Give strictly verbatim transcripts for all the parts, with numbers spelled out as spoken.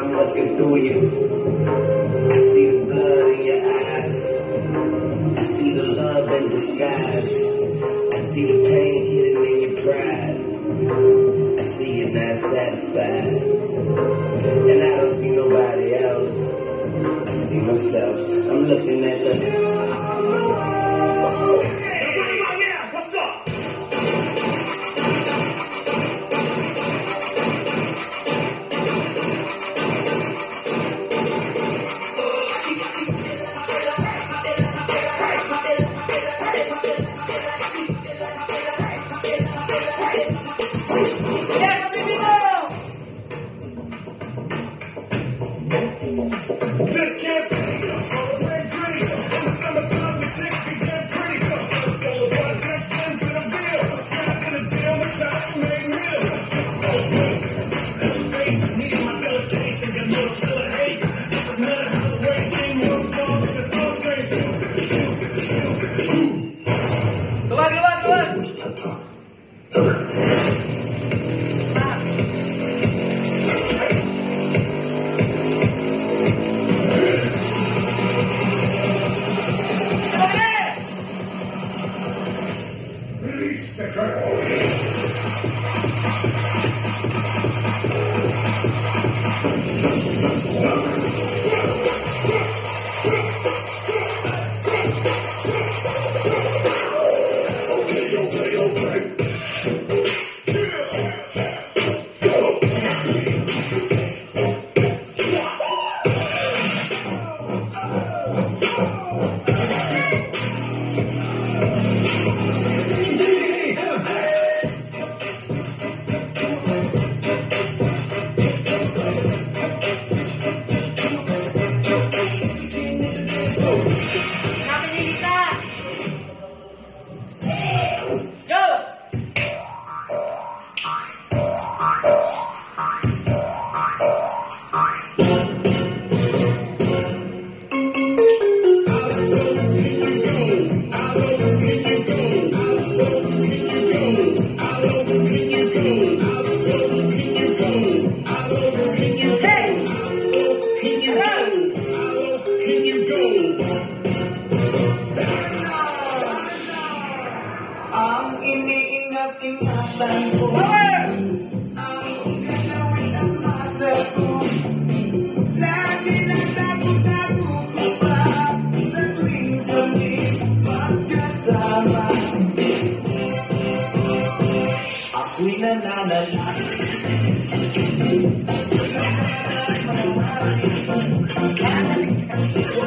I'm looking through you. I see the blood in your eyes. I see the love in disguise. I see the pain hidden in your pride. I see you're not satisfied. And I don't see nobody else. I see myself. I'm looking at the...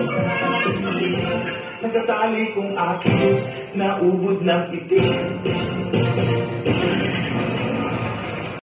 Nagtatali kong aking naubod ng itim.